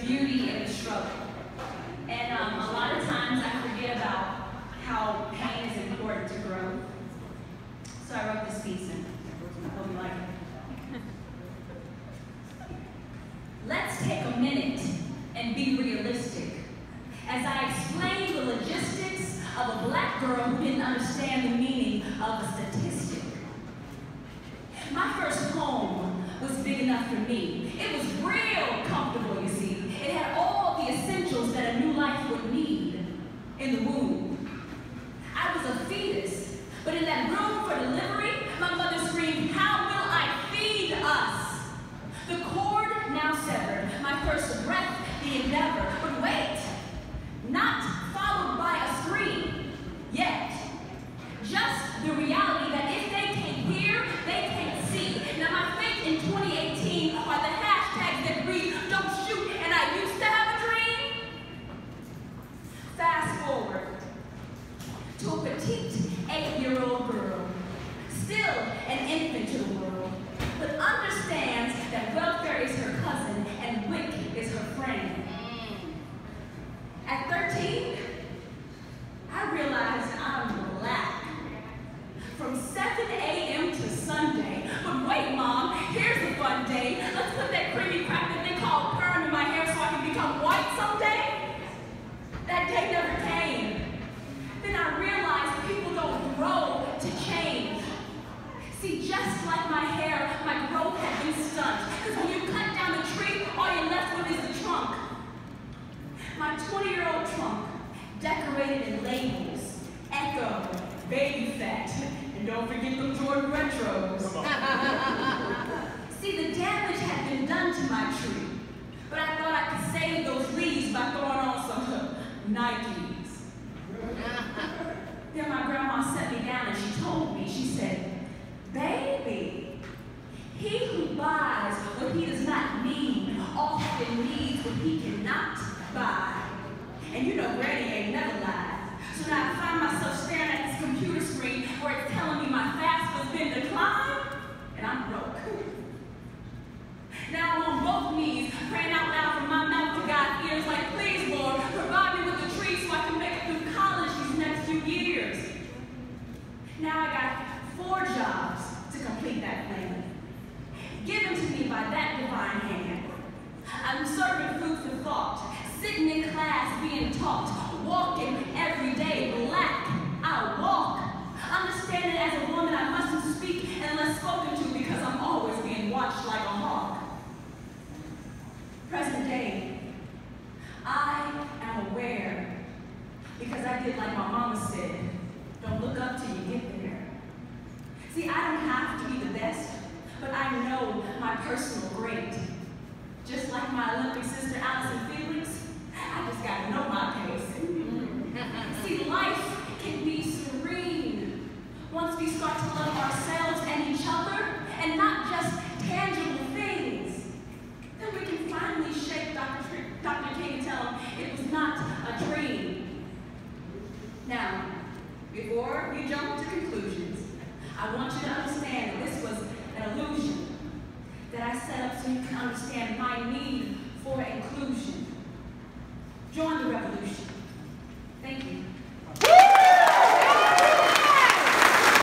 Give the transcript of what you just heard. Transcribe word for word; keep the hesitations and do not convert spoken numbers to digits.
beauty in the struggle. And um, a lot of times I forget about how pain is important to growth. So I wrote this piece and I hope you like it. Let's take a minute and be realistic as I explain the logistics of a black girl who didn't understand the meaning of a statistic. My first home was big enough for me. It was real comfortable, you see. It had all the essentials that a new life would need in the womb. I was a fetus, but in that room for delivery, my mother screamed, "How will I feed us?" The cord now severed, my first breath, the endeavor. But wait, not followed by a scream, yet. Just the reality that if they can't hear, they can't see. Now my faith in twenty eighteen are the hashtags that read, "Don't shoot, and I used to have a dream." Fast forward to a petite eight-year-old girl, still an infant to the world, but understands that welfare is her cousin and W I C is her friend. At thirteen, I realized I'm black. From seven A M to Sunday. But wait, Mom, here's the fun day. Let's put that creamy crap that they call perm in my hair so I can become white someday. That day never came. Then I realized people don't grow to change. See, just like my hair, my growth had been stunted. Because when you cut down the tree, all you're left with is the trunk. My twenty-year-old trunk, decorated in labels, Echo, baby fat, and don't forget them Jordan retros. See, the damage had been done to my tree, but I thought I could save those leaves by throwing on some Nikes. Then my grandma set me down and she told me, she said, "Baby, he who buys what he does not need often needs what he cannot buy." And you know Granny ain't never lied. So now I find myself staring at this computer screen where it's telling me my FAFSA's been declined, and I'm broke. Now I'm on both knees, praying out loud from my mouth to God's ears like, "Please, Lord, provide me with the tree so I can make it through college these next few years." Now I got four jobs to complete that plan, given to me by that divine hand. I'm serving food for thought, sitting in class being taught, walking every day black. I walk, understanding as a woman I mustn't speak unless spoken to because I'm always being watched like a hawk. Present day, I am aware because I did like my mama said, don't look up till you get there. See, I don't have to be the best, but I know my personal great. Just like my Olympic sister Allison Felix, I just gotta know my pace. See, life can be serene once we start to love ourselves and each other, and not